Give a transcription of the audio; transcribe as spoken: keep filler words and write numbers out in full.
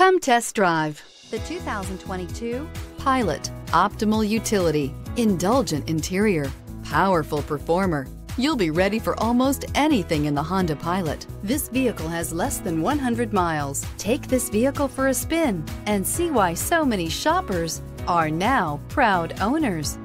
Come test drive the two thousand twenty-two Pilot. Optimal utility, indulgent interior, powerful performer. You'll be ready for almost anything in the Honda Pilot. This vehicle has less than one hundred miles. Take this vehicle for a spin and see why so many shoppers are now proud owners.